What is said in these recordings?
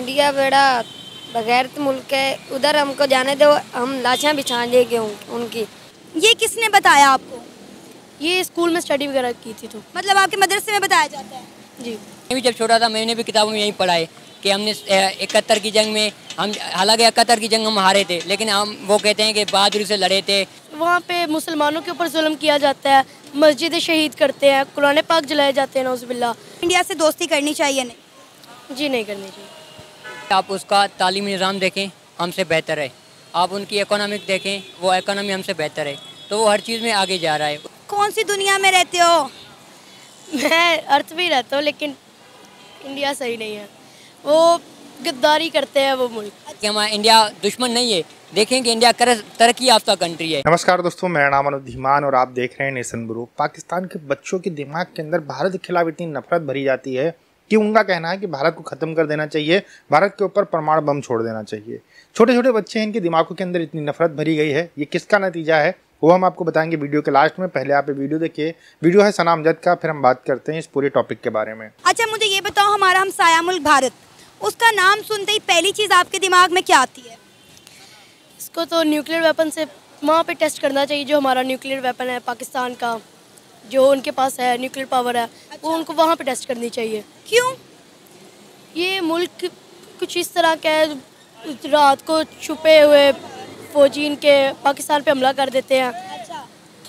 India बड़ा बगैरत मुल्क है, उधर हमको जाने दो, हम लाशें बिछा देंगे उनकी। ये किसने बताया आपको? ये स्कूल में स्टडी वगैरह की थी तो। मतलब आपके मदरसे में बताया जाता है? जी। मैं भी जब छोटा था मैंने भी किताबों में यही पढ़ा है कि हमने 71 की जंग में हम, हालांकि 71 की जंग हम हारे थे, लेकिन हम वो कहते हैं कि बहादुरी से लड़े थे। वहाँ पे मुसलमानों के ऊपर जुल्म किया जाता है, मस्जिदें शहीद करते हैं, कुरान पाक जलाए जाते हैं, नौजुबिल्लाह। इंडिया से दोस्ती करनी चाहिए नहीं? जी नहीं करनी चाहिए। आप उसका तालीमी निज़ाम देखें, हमसे बेहतर है। आप उनकी इकोनॉमिक देखें, वो इकोनॉमी हमसे बेहतर है, तो वो हर चीज़ में आगे जा रहा है। कौन सी दुनिया में रहते हो? मैं अर्थ भी रहता हूँ, लेकिन इंडिया सही नहीं है, वो गद्दारी करते हैं वो मुल्क। कि हमारा इंडिया दुश्मन नहीं है, देखें कि इंडिया तरक्की याफ्ता कंट्री है। नमस्कार दोस्तों, मेरा नाम अनुज धीमान और आप देख रहे हैं नेशन ब्रो। पाकिस्तान के बच्चों के दिमाग के अंदर भारत के खिलाफ इतनी नफरत भरी जाती है कि उनका कहना है कि भारत को ख़त्म कर देना चाहिए, भारत के ऊपर परमाणु बम छोड़ देना चाहिए। छोटे छोटे बच्चे हैं, इनके दिमागों के अंदर इतनी नफरत भरी गई है। ये किसका नतीजा है वो हम आपको बताएंगे वीडियो के लास्ट में। पहले आप ये वीडियो देखिए। वीडियो है सना अमजद का, फिर हम बात करते हैं इस पूरे टॉपिक के बारे में। अच्छा मुझे ये बताओ, हमारा हमसाया मुल्क भारत, उसका नाम सुनते ही पहली चीज़ आपके दिमाग में क्या आती है? इसको तो न्यूक्लियर वेपन से वहाँ पे टेस्ट करना चाहिए, जो हमारा न्यूक्लियर वेपन है पाकिस्तान का, जो उनके पास है न्यूक्लियर पावर है। अच्छा। वो उनको वहाँ पे टेस्ट करनी चाहिए। क्यों? ये मुल्क कुछ इस तरह का है, रात को छुपे हुए फौजी इनके पाकिस्तान पे हमला कर देते हैं। अच्छा,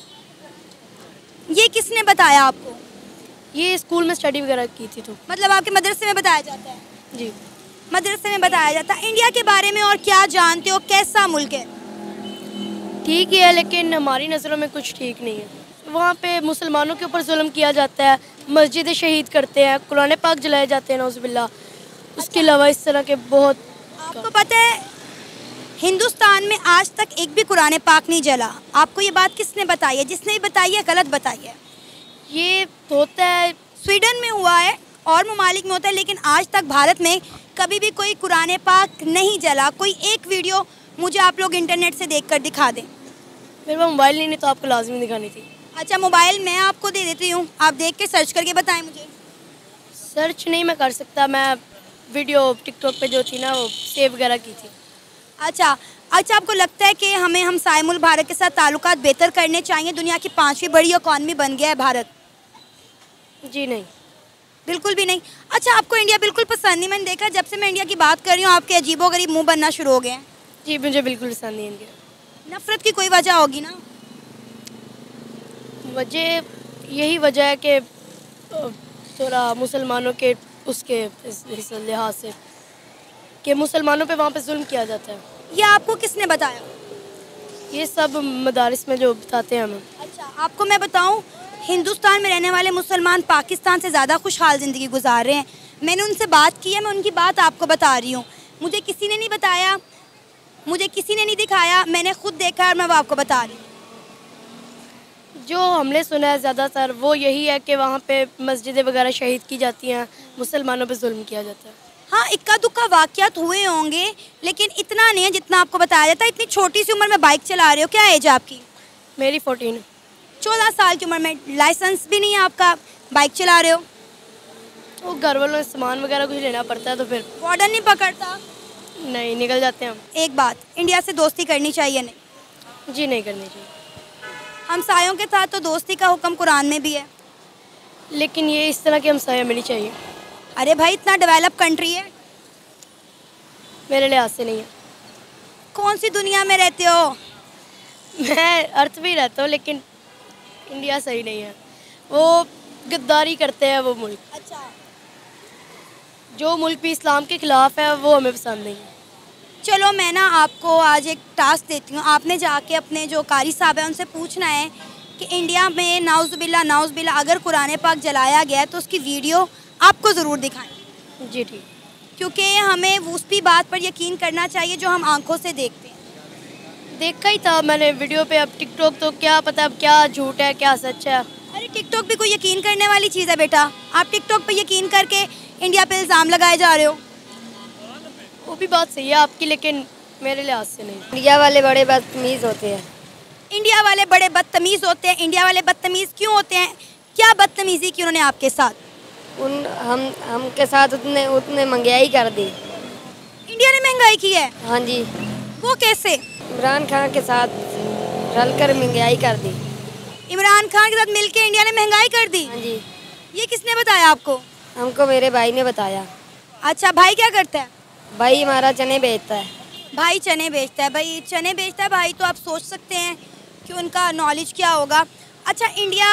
ये किसने बताया आपको? ये स्कूल में स्टडी वगैरह की थी तो। मतलब आपके मदरसे में बताया जाता है? जी, मदरसे में बताया जाता है। इंडिया के बारे में और क्या जानते हो, कैसा मुल्क है? ठीक ही है, लेकिन हमारी नज़रों में कुछ ठीक नहीं है। वहाँ पे मुसलमानों के ऊपर जुल्म किया जाता है, मस्जिदें शहीद करते हैं, कुरान पाक जलाए जाते हैं, नौजुबिल्लाह। उसके अलावा इस तरह के बहुत। आपको पता है हिंदुस्तान में आज तक एक भी कुरान पाक नहीं जला। आपको ये बात किसने बताई है? जिसने भी बताई है गलत बताई है। ये होता है स्वीडन में हुआ है और ममालिक में होता है, लेकिन आज तक भारत में कभी भी कोई कुरान पाक नहीं जला। कोई एक वीडियो मुझे आप लोग इंटरनेट से देखकर दिखा दें। मेरे पास मोबाइल नहीं, तो आपको लाजमी दिखानी थी। अच्छा, मोबाइल मैं आपको दे देती हूँ, आप देख के सर्च करके बताएं मुझे। सर्च नहीं मैं कर सकता, मैं वीडियो टिकटॉक पे जो थी ना वो सेव वगैरह की थी। अच्छा, आपको लगता है कि हमें हमसाए मुल्क भारत के साथ ताल्लुकात बेहतर करने चाहिए? दुनिया की 5वीं बड़ी इकॉनमी बन गया है भारत। जी नहीं, बिल्कुल भी नहीं। अच्छा, आपको इंडिया बिल्कुल पसंद नहीं? मैंने देखा जब से मैं इंडिया की बात कर रही हूँ आपके अजीबोगरीब मुंह बनना शुरू हो गए हैं। जी मुझे बिल्कुल पसंद नहीं इंडिया। नफरत की कोई वजह होगी ना? वजह यही वजह है कि थोड़ा मुसलमानों के उसके इस लिहाज से कि मुसलमानों पे वहाँ पे जुल्म किया जाता है। ये आपको किसने बताया? ये सब मदारिस में जो बताते हैं हमें। अच्छा, आपको मैं बताऊं, हिंदुस्तान में रहने वाले मुसलमान पाकिस्तान से ज़्यादा खुशहाल ज़िंदगी गुजार रहे हैं। मैंने उनसे बात की है, मैं उनकी बात आपको बता रही हूँ। मुझे किसी ने नहीं बताया, मुझे किसी ने नहीं दिखाया, मैंने खुद देखा और मैं वो आपको बता रही हूँ। जो हमने सुना है ज़्यादातर वो यही है कि वहाँ पे मस्जिदें वगैरह शहीद की जाती हैं, मुसलमानों पे जुल्म किया जाता है। हाँ, इक्का दुक्का वाक़यात हुए होंगे, लेकिन इतना नहीं है जितना आपको बताया जाता है। इतनी छोटी सी उम्र में बाइक चला रहे हो, क्या एज आपकी? मेरी 14। 14 साल की उम्र में लाइसेंस भी नहीं है आपका, बाइक चला रहे हो? तो घर वालों से सामान वगैरह कुछ लेना पड़ता है तो फिर। वार्डन नहीं पकड़ता? नहीं, निकल जाते हैं हम। एक बात, इंडिया से दोस्ती करनी चाहिए नहीं? जी नहीं करनी चाहिए। हमसायों के साथ तो दोस्ती का हुक्म कुरान में भी है, लेकिन ये इस तरह की हमसाया मिलनी चाहिए। अरे भाई, इतना डेवलप कंट्री है। मेरे लिहाज से नहीं है। कौन सी दुनिया में रहते हो? मैं अर्थ भी रहता हूँ, लेकिन इंडिया सही नहीं है, वो गद्दारी करते हैं वो मुल्क। अच्छा, जो मुल्क भी इस्लाम के खिलाफ है वो हमें पसंद नहीं है। चलो मैं ना आपको आज एक टास्क देती हूँ। आपने जाके अपने जो कारी साहब हैं उनसे पूछना है कि इंडिया में नाउज़ुबिल्ला अगर कुरान पाक जलाया गया है तो उसकी वीडियो आपको ज़रूर दिखाएं। जी ठीक। क्योंकि हमें उसी बात पर यकीन करना चाहिए जो हम आंखों से देखते हैं। देखा ही था मैंने वीडियो पे, अब टिकटॉक तो क्या पता अब क्या झूठ है क्या सच है। अरे टिकटॉक भी कोई यकीन करने वाली चीज़ है बेटा? आप टिकटॉक पे यकीन करके इंडिया पे इल्ज़ाम लगाए जा रहे हो। वो भी बात सही है आपकी, लेकिन मेरे लिहाज से नहीं। इंडिया वाले बड़े बदतमीज़ होते हैं। इंडिया वाले बड़े बदतमीज़ होते हैं? इंडिया वाले बदतमीज़ क्यों होते हैं? क्या बदतमीज़ी की उन्होंने आपके साथ? हमके साथ उतने महंगाई कर दी। इंडिया ने महंगाई की है? हाँ जी, वो कैसे? इमरान खान के साथ रलकर महंगाई कर दी। इमरान खान के साथ मिलके इंडिया ने महंगाई कर दी? हाँ जी, ये किसने बताया आपको? हमको मेरे भाई ने बताया। अच्छा, भाई क्या करता है? भाई हमारा चने बेचता है। भाई चने बेचता है। भाई चने बेचता है भाई, तो आप सोच सकते हैं कि उनका नॉलेज क्या होगा। अच्छा, इंडिया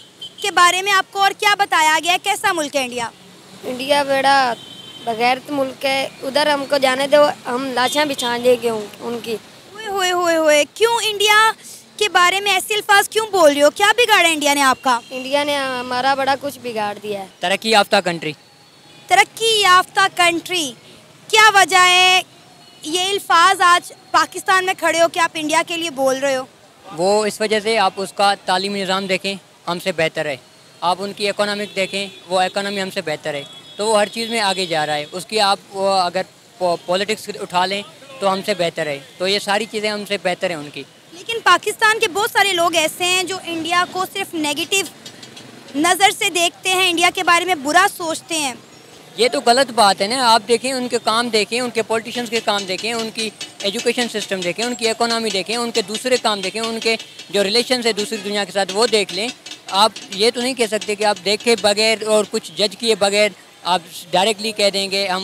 के बारे में आपको और क्या बताया गया है? कैसा मुल्क है इंडिया? इंडिया बड़ा बगैरत मुल्क है, उधर हमको जाने दो, हम लाशें बिछा देंगे उनकी। ओए होए होए होए, क्यों इंडिया के बारे में ऐसे अल्फाज क्यों बोल रहे हो? क्या बिगाड़ा इंडिया ने आपका? इंडिया ने हमारा बड़ा कुछ बिगाड़ दिया है। तरक्की याफ्ता कंट्री। तरक्की याफ्ता कंट्री, क्या वजह है ये अल्फाज आज पाकिस्तान में खड़े हो कि आप इंडिया के लिए बोल रहे हो? वो इस वजह से आप उसका तालीमी निज़ाम देखें, हमसे बेहतर है। आप उनकी इकोनॉमिक देखें, वो इकोनॉमी हमसे बेहतर है, तो वो हर चीज़ में आगे जा रहा है। उसकी आप वो अगर पॉलिटिक्स उठा लें तो हमसे बेहतर है, तो ये सारी चीज़ें हमसे बेहतर हैं उनकी। लेकिन पाकिस्तान के बहुत सारे लोग ऐसे हैं जो इंडिया को सिर्फ नेगेटिव नज़र से देखते हैं, इंडिया के बारे में बुरा सोचते हैं। ये तो गलत बात है ना। आप देखें, उनके काम देखें, उनके पॉलिटिशियंस के काम देखें, उनकी एजुकेशन सिस्टम देखें, उनकी इकोनॉमी देखें, उनके दूसरे काम देखें, उनके जो रिलेशन है दूसरी दुनिया के साथ वो देख लें। आप ये तो नहीं कह सकते कि आप देखे बगैर और कुछ जज किए बगैर आप डायरेक्टली कह देंगे हम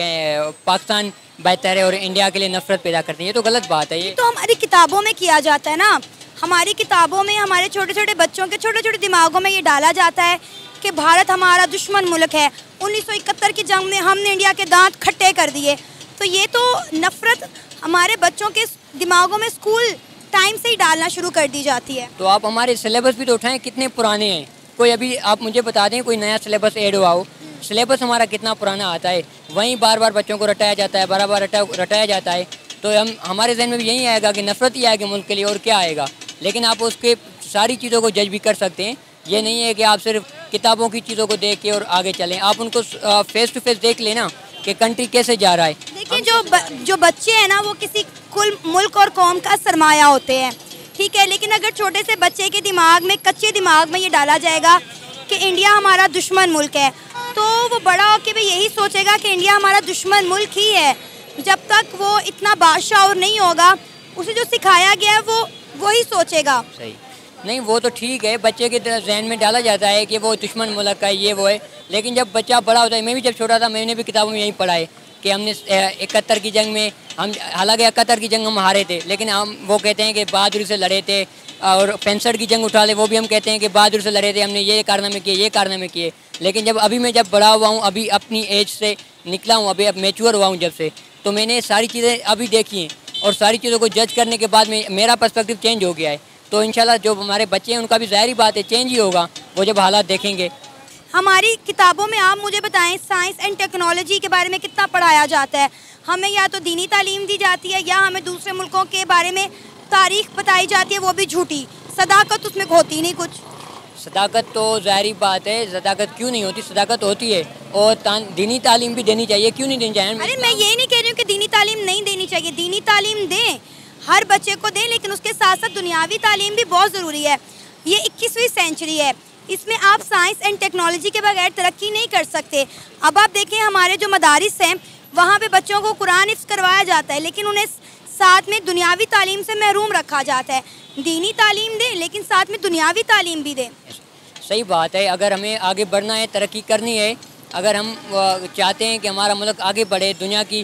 पाकिस्तान बेहतर है और इंडिया के लिए नफरत पैदा करते हैं। ये तो गलत बात है। ये तो हमारी किताबों में किया जाता है ना, हमारी किताबों में हमारे छोटे छोटे बच्चों के छोटे छोटे दिमागों में ये डाला जाता है कि भारत हमारा दुश्मन मुल्क है। 1971 की जंग में हमने इंडिया के दांत खट्टे कर दिए। तो ये तो नफरत हमारे बच्चों के दिमागों में स्कूल टाइम से ही डालना शुरू कर दी जाती है। तो आप हमारे सिलेबस भी तो उठाएं, कितने पुराने हैं। कोई अभी आप मुझे बता दें कोई नया सिलेबस ऐड हुआ हो। सिलेबस हमारा कितना पुराना आता है, वहीं बार बार बच्चों को रटाया जाता है, बार बार रटाया जाता है। तो हमारे जहन में भी यही आएगा कि नफरत ही आएगी मुल्क के लिए, और क्या आएगा। लेकिन आप उसके सारी चीज़ों को जज भी कर सकते हैं। ये नहीं है कि आप सिर्फ किताबों की चीज़ों को देख के और आगे चलें। आप उनको फेस टू फेस देख लेना कि कंट्री कैसे जा रहा है। देखिए, जो बच्चे हैं ना वो किसी कुल मुल्क और कौम का सरमाया होते हैं, ठीक है। लेकिन अगर छोटे से बच्चे के दिमाग में, कच्चे दिमाग में ये डाला जाएगा कि इंडिया हमारा दुश्मन मुल्क है, तो वो बड़ा होकर भी यही सोचेगा कि इंडिया हमारा दुश्मन मुल्क ही है। जब तक वो इतना बादशाह और नहीं होगा, उसे जो सिखाया गया है वो वही सोचेगा। सही नहीं, वो तो ठीक है, बच्चे के जहन में डाला जाता है कि वो दुश्मन मुल्क का ये वो है। लेकिन जब बच्चा बड़ा होता है, मैं भी जब छोटा था मैंने भी किताबों में यही पढ़ा है कि हमने 71 की जंग में हम, हालांकि 71 की जंग हम हारे थे, लेकिन हम वो कहते हैं कि बहादुरी से लड़े थे। और 65 की जंग उठा ले, वो भी हम कहते हैं कि बहादुरी से लड़े थे, हमने ये कारनामे किए, ये कारनामे किए। लेकिन जब मैं जब बड़ा हुआ हूँ, अभी अपनी एज से निकला हूँ, अभी अब मैच्योर हुआ हूँ जब से, तो मैंने सारी चीज़ें अभी देखी हैं और सारी चीज़ों को जज करने के बाद में मेरा पर्सपेक्टिव चेंज हो गया है। तो इंशाल्लाह जो हमारे बच्चे हैं उनका भी ज़ाहिर बात है चेंज ही होगा, वो जब हालात देखेंगे। हमारी किताबों में आप मुझे बताएं, साइंस एंड टेक्नोलॉजी के बारे में कितना पढ़ाया जाता है? हमें या तो दीनी तालीम दी जाती है, या हमें दूसरे मुल्कों के बारे में तारीख बताई जाती है, वो भी झूठी। सदाकत उसमें होती नहीं कुछ। सदाकत तो ज़ाहिर बात है, सदाकत क्यों नहीं होती, सदाकत होती है। और दीनी तालीम भी देनी चाहिए, क्यों नहीं देनी चाहिए? अरे मैं ये नहीं कह रही हूँ कि दीनी तालीम नहीं देनी चाहिए, दीनी तालीम दें, हर बच्चे को दें, लेकिन उसके साथ साथ दुनियावी तालीम भी बहुत ज़रूरी है। ये 21वीं सेंचुरी है, इसमें आप साइंस एंड टेक्नोलॉजी के बगैर तरक्की नहीं कर सकते। अब आप देखें, हमारे जो मदारिस हैं वहाँ पे बच्चों को कुरान हिफ्ज़ करवाया जाता है, लेकिन उन्हें साथ में दुनियावी तालीम से महरूम रखा जाता है। दीनी तालीम दें, लेकिन साथ में दुनियावी तालीम भी दें। सही बात है। अगर हमें आगे बढ़ना है, तरक्की करनी है, अगर हम चाहते हैं कि हमारा मुल्क आगे बढ़े, दुनिया की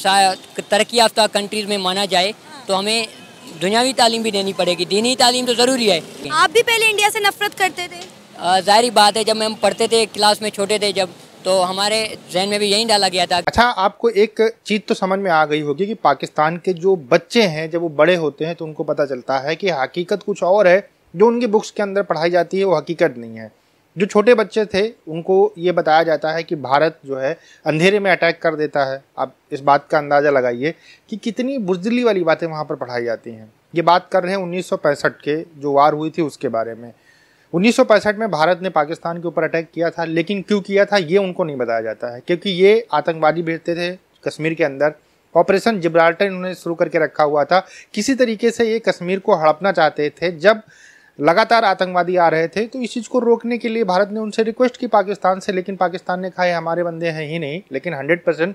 तरक्की याफ्ता कंट्रीज़ में माना जाए, तो हमें दुनियावी तालीम भी देनी पड़ेगी। दीनी तालीम तो ज़रूरी है। आप भी पहले इंडिया से नफरत करते थे? ज़ाहिर बात है, जब हम पढ़ते थे क्लास में छोटे थे जब, तो हमारे जहन में भी यही डाला गया था। अच्छा, आपको एक चीज़ तो समझ में आ गई होगी कि पाकिस्तान के जो बच्चे हैं जब वो बड़े होते हैं तो उनको पता चलता है कि हकीकत कुछ और है, जो उनकी बुक्स के अंदर पढ़ाई जाती है वो हकीकत नहीं है। जो छोटे बच्चे थे उनको ये बताया जाता है कि भारत जो है अंधेरे में अटैक कर देता है। आप इस बात का अंदाज़ा लगाइए कि कितनी बुज़दिली वाली बातें वहाँ पर पढ़ाई जाती हैं। ये बात कर रहे हैं 1965 के जो वार हुई थी उसके बारे में। 1965 में भारत ने पाकिस्तान के ऊपर अटैक किया था, लेकिन क्यों किया था ये उनको नहीं बताया जाता है, क्योंकि ये आतंकवादी भेजते थे कश्मीर के अंदर। ऑपरेशन जिब्राल्टर इन्होंने शुरू करके रखा हुआ था। किसी तरीके से ये कश्मीर को हड़पना चाहते थे। जब लगातार आतंकवादी आ रहे थे तो इस चीज़ को रोकने के लिए भारत ने उनसे रिक्वेस्ट की पाकिस्तान से, लेकिन पाकिस्तान ने कहा हमारे बंदे हैं ही नहीं। लेकिन 100%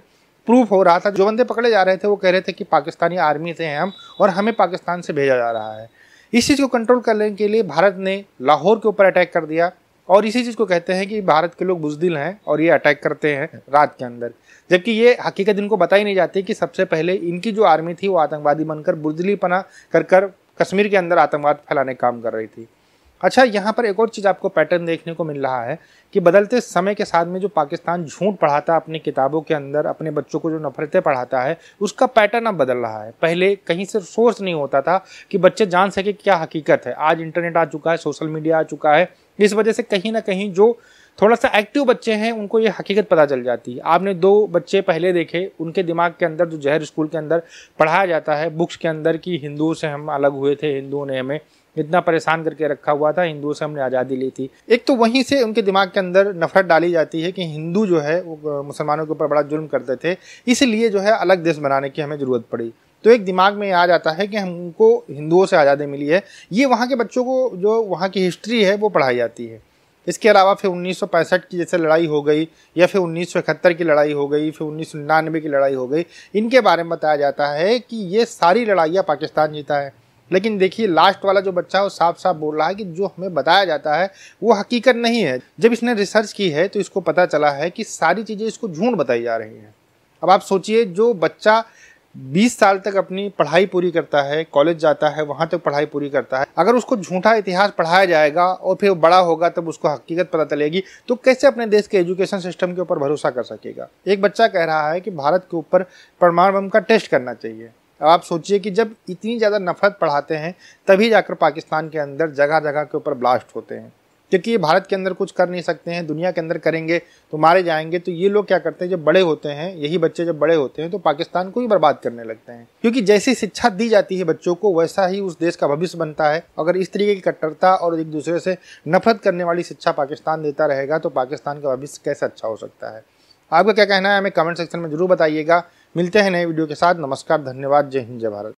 प्रूफ हो रहा था। जो बंदे पकड़े जा रहे थे वो कह रहे थे कि पाकिस्तानी आर्मी से हैं हम और हमें पाकिस्तान से भेजा जा रहा है। इस चीज़ को कंट्रोल करने के लिए भारत ने लाहौर के ऊपर अटैक कर दिया और इसी चीज़ को कहते हैं कि भारत के लोग बुज़दिल हैं और ये अटैक करते हैं रात के अंदर, जबकि ये हकीकत इनको बताई नहीं जाती कि सबसे पहले इनकी जो आर्मी थी वो आतंकवादी बनकर बुज़दिलीपना कर कश्मीर के अंदर आतंकवाद फैलाने का काम कर रही थी। अच्छा, यहाँ पर एक और चीज़ आपको पैटर्न देखने को मिल रहा है कि बदलते समय के साथ में जो पाकिस्तान झूठ पढ़ाता है अपनी किताबों के अंदर, अपने बच्चों को जो नफरतें पढ़ाता है, उसका पैटर्न अब बदल रहा है। पहले कहीं से सोर्स नहीं होता था कि बच्चे जान सके क्या हकीकत है। आज इंटरनेट आ चुका है, सोशल मीडिया आ चुका है, इस वजह से कहीं ना कहीं जो थोड़ा सा एक्टिव बच्चे हैं उनको ये हकीकत पता चल जाती है। आपने 2 बच्चे पहले देखे, उनके दिमाग के अंदर जो जहर स्कूल के अंदर पढ़ाया जाता है बुक्स के अंदर कि हिंदुओं से हम अलग हुए थे, हिंदुओं ने हमें इतना परेशान करके रखा हुआ था, हिंदुओं से हमने आज़ादी ली थी। एक तो वहीं से उनके दिमाग के अंदर नफरत डाली जाती है कि हिंदू जो है वो मुसलमानों के ऊपर बड़ा जुल्म करते थे, इसलिए जो है अलग देश बनाने की हमें ज़रूरत पड़ी। तो एक दिमाग में आ जाता है कि हमको हिंदुओं से आज़ादी मिली है। ये वहाँ के बच्चों को जो वहाँ की हिस्ट्री है वो पढ़ाई जाती है। इसके अलावा फिर 1965 की जैसे लड़ाई हो गई या फिर 1971 की लड़ाई हो गई, फिर 1999 की लड़ाई हो गई, इनके बारे में बताया जाता है कि ये सारी लड़ाइयाँ पाकिस्तान जीता है। लेकिन देखिए लास्ट वाला जो बच्चा है वो साफ साफ बोल रहा है कि जो हमें बताया जाता है वो हकीकत नहीं है। जब इसने रिसर्च की है तो इसको पता चला है कि सारी चीज़ें इसको झूठ बताई जा रही हैं। अब आप सोचिए, जो बच्चा 20 साल तक अपनी पढ़ाई पूरी करता है, कॉलेज जाता है, वहाँ तक पढ़ाई पूरी करता है, अगर उसको झूठा इतिहास पढ़ाया जाएगा और फिर बड़ा होगा तब उसको हकीकत पता चलेगी, तो कैसे अपने देश के एजुकेशन सिस्टम के ऊपर भरोसा कर सकेगा। एक बच्चा कह रहा है कि भारत के ऊपर परमाणु बम का टेस्ट करना चाहिए। अब आप सोचिए कि जब इतनी ज़्यादा नफरत पढ़ाते हैं तभी जाकर पाकिस्तान के अंदर जगह जगह के ऊपर ब्लास्ट होते हैं, क्योंकि ये भारत के अंदर कुछ कर नहीं सकते हैं, दुनिया के अंदर करेंगे तो मारे जाएंगे। तो ये लोग क्या करते हैं, जब बड़े होते हैं, यही बच्चे जब बड़े होते हैं तो पाकिस्तान को ही बर्बाद करने लगते हैं, क्योंकि जैसी शिक्षा दी जाती है बच्चों को वैसा ही उस देश का भविष्य बनता है। अगर इस तरीके की कट्टरता और एक दूसरे से नफरत करने वाली शिक्षा पाकिस्तान देता रहेगा तो पाकिस्तान का भविष्य कैसे अच्छा हो सकता है। आपका क्या कहना है हमें कमेंट सेक्शन में जरूर बताइएगा। मिलते हैं नए वीडियो के साथ। नमस्कार, धन्यवाद, जय हिंद, जय भारत।